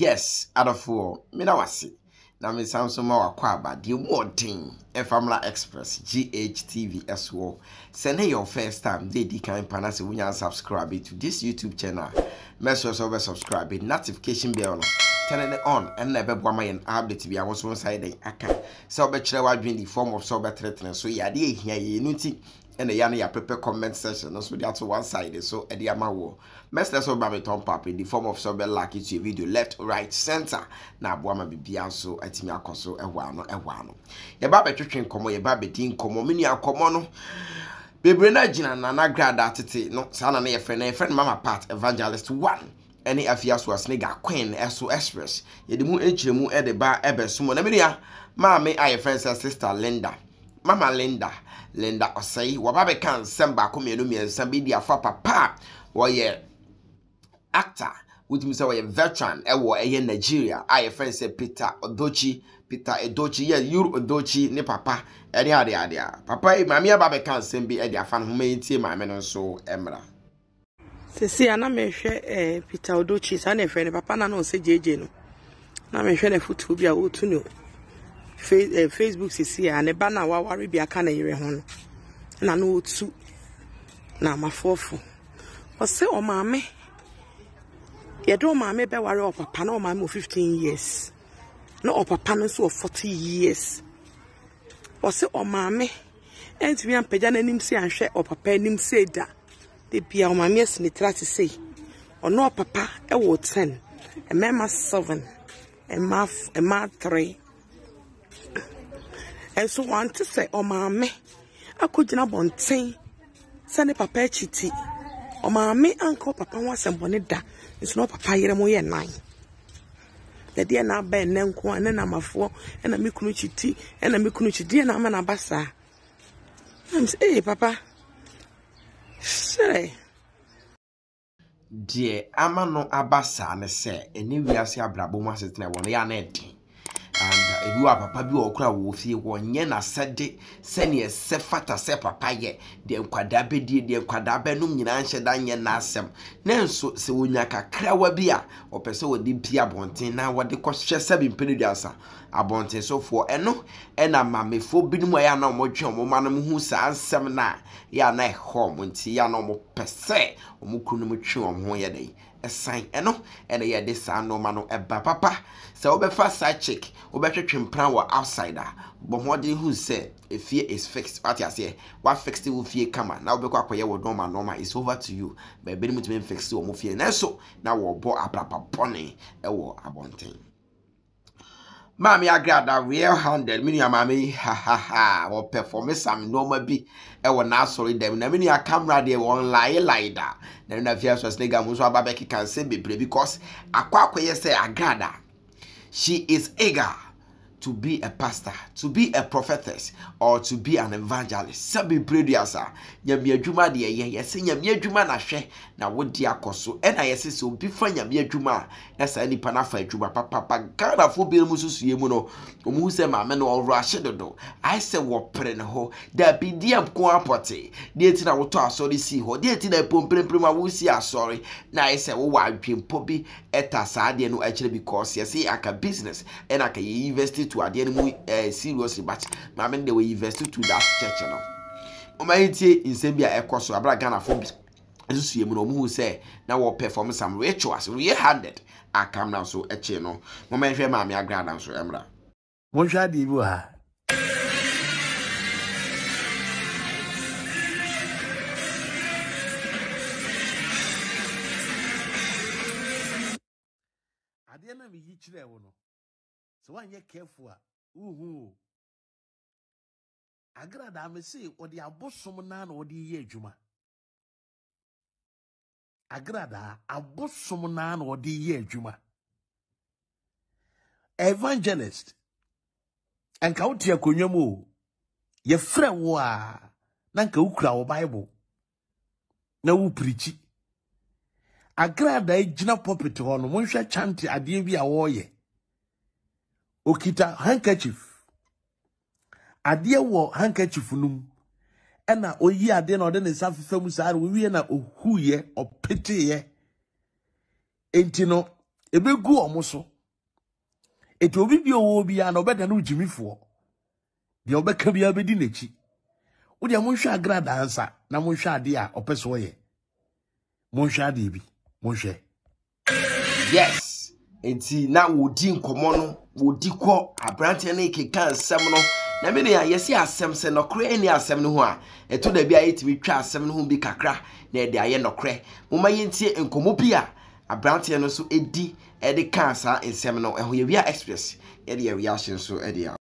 Yes, out of four. Me na wasi. Na me sound so ma wakwa ba the wording. Family Express GHTV SO. Send your first time they can panase when you subscribe to this YouTube channel. Make sure you subscribe notification bell. Turn it on and never bwa my update be awon so side den aka. So be kire wa dwen the form of so be threatening so ya de ehia ye nuti. And the yana ya prepare comment section so that's one side so e dey amawo message so ba me turn pap in the form of so be like it video left right center na aboa ma bibia so atimi akoso ehwa no ye ba betwetwe nkomo ye ba bedi nkomo mini akomo no bebre na gina na Agradaa tete no sa na ye friend mama part evangelist 1 any Afia so asnega queen eso express ye de mu enchiremu e de ba ebesumo na me ya ma me aye friend sister Linda Mama Linda osai wababe kan semba ko mienu miensa bi dia fa papa wo ye actor with me say wo ye veteran e wo eye Nigeria I friend say Peter Edochi ye Yuru Edochi ne papa ade papa e mama ababe kan sembi e dia fa no ma ntie mama no so emra sesi ana me hwe Peter Edochi sa na friend papa na no se jeje no na me hwe na futu bi a wotu no Facebook sisi ya ne ba na waware bia ka na yire ho no na no otu na mafofo o se o maame ye do maame be ware o papa na o maame 15 years na o papa no so 40 years o se o maame enti bi ampagya na nim se anhwe o papa nim se da de bia o maame asini trate sei o no papa e wo 10 e mema 7 e ma 3 and so want to say, oh, mammy, I could not bontain. Send a papa chitty. Oh, mammy, uncle, papa was and bonnet. It's not papa, you're more 9. The dear now bear Nanko and then I'm a 4 and a mikunuchi tea and a mikunuchi dear Naman Abassa. I'm say, papa. Say, dear Amano Abassa, and say, and you will see a braboma sitting at 1 year. And if you are papa bi okra wo fie wonye na sede sene se fata se papa ye de nkwada bedie de nkwada benum nyina nhye da nye na asem na nso se wonya kakra wa bi a opese wodi bia bonten na wode kohwe sabi mpeniduasa abonten so fo eno ena mamefo binum ya na omodwe omoma no hu sa ansem na ya na ehom nti ya na omo pese omukunu mu twe omho ye dai esan eno ene ye de sa no ma no eba papa se obefa side chick obetwetwe mpran wa outsider bo hode who say if fear is fixed what you say what fixed will fear kama na obekwa akoye wo normal is over to you but be mutu fix wo mo fear na so na wo bo abrapa pone e wo abonten Mami Agradaa real handed mini mami ha wo perform some normal bi e wo na sorry dem na mini camera dey won lie da na Afia so snega mu so ababeki kan say bebre because akwakoye say Agradaa she is eager to be a pastor, to be a prophetess, or to be an evangelist. Sabi producer, nyami adwuma de ye yesi nyami adwuma na hwe na wodi akoso. E na yesi so bi fa nyami adwuma na sa nipa na fa adwuma papa Ghana fo bi mu susu ye mu no. Omu se ma me no owra hye dodo. I say wo pre ne ho. Da bi diam ko apote. De eti na woto asori si ho. De eti na pomprempre ma wo si asori. Na I say wo wa adwempo bi eta sa de no akire because yesi aka business and aka university to ade mu seriously but ma me dey we invest to that church no o ma hitie insem bia ekoso abra Ghana fo asusu ye mu no mu say na wo perform some rituals real handed akam na so eche no mo ma hwe ma me Agradaa so emra mo hwa di bu ha ade na me yi kire wo no so one ye careful Agradaa me say odi abosom na odi ye adwuma Agradaa abosom na odi ye adwuma evangelist enka wuti akonwam o ye frɛ wo a na nka ukura wo Bible na wo preach Agradaa gina pulpit ho no monhwɛ chant ade bi a wo ye okita handkerchief ade wo handkerchief num ena oyi ade na ode ne safefa mu saa wo wie na ohuye opeteye enti no ebegu omo so It will be your be an obeda no Jimmy for. The obeka be abedi nechi. Udia Monsha Agradaa answer, na Monsha dia opesoye. Monsha dibi, Monshe. Yes. Enti na wodi nkomo no, wodi kɔ abrante na ikeka nsɛm no. Na me ne yesi asɛm se nokre ani asɛm no ho a, eto da bia yetimi twa asɛm no ho bi kakra na e de aye nokre. Moma yentie nkomo bi a abrante no so edi e de ka sa nsɛm no. Eho ye Wia Express e de reaction so e de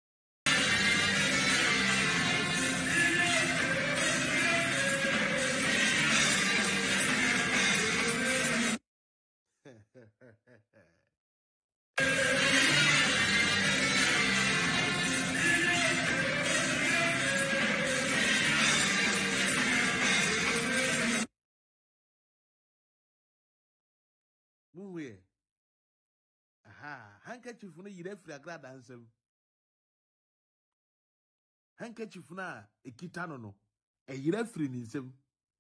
Muwe. Aha, handkerchief no yire free Agradaa ansem. Handkerchief na ekita no e yire free ni nsem.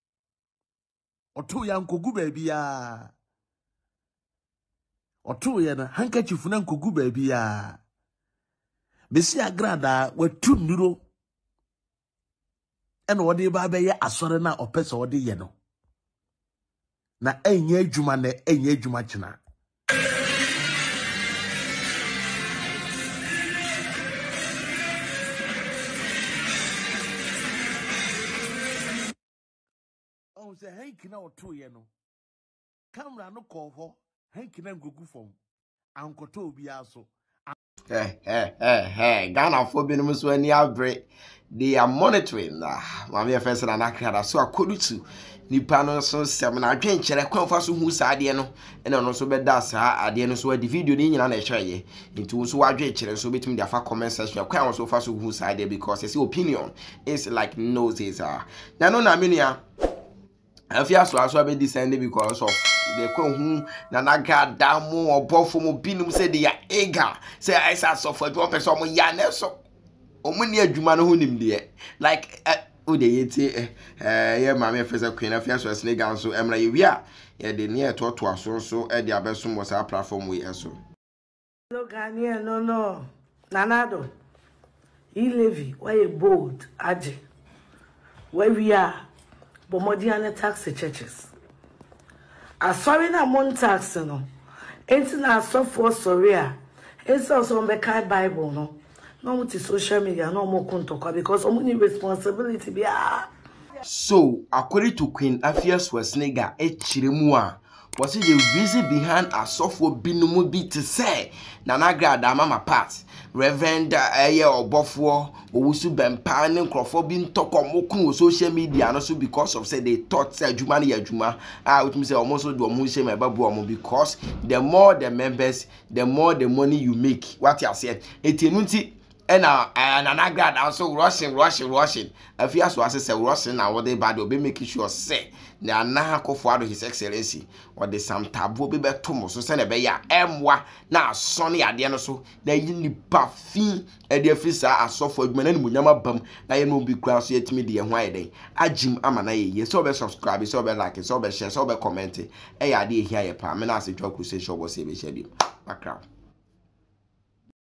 Oto ya nkogu baabi ya. Oto ya na handkerchief na nkogu baabi ya. Besi Agradaa watu nduro. Eno wode ba be ye asore na opese wode ye no. Na enye adwuma na enye adwuma chena. Oh, say Hank na oto ye no. Camera no call ho, Hank na ngogu fom. Ankoto obi aso. Ghana for binom so ani abre. They are monitoring Mama first na Agradaa so akodutu nipa no so sem na adwenkere kwanfa so hu sa ade no ene no so beda sa ade no so di video ni nyina na ehweye nti so adwenkere so betimi da fa comment section kwan so fa so hu sa ade because his opinion is like noses na no na menua Afia so be descend because of the hu na Agradaa mo obofo mo binum say they are eager say I so for one person mo ya na so omuni adwuma no ho nimde like o de yeti ye mama fesa queen Afia so snega so emra ye wia ye de ne etoto aso so e de abeso mo sa platform we eso no Ghanaian no nanado he levy why you bold aje where we are bomodiane taxi churches asori na mon tax no enti na asofo sorry a enti also on the Bible no multi social media no more kuntokwa because omuni responsibility bia. So according to Queen Afia Swasnega echiremu a was the reason behind asofo binumu bi to say na Agradaa mama part Reverend obofo owusu bempa ne nkrofo bi ntoko mokun social media no so because of say they thought say adwuma na adwuma which means say almost do omo shame babu omo because the more the members the more the money you make what you say etenu nti and Agradaa so rushing. Afia so say rushing na what they bad be make sure say na na akofo His Excellency or the some tabo be beto so say na be ya emwa na asone ade no so na yini pafin e de afisa asofo adwuma na munyama bam na ye no bi kura so yetimi de ho ayeden agim ama na ye so be subscribe so be like so be share so be comment e ya de ehia ye pa me na se twa crusade show bo se be share bi background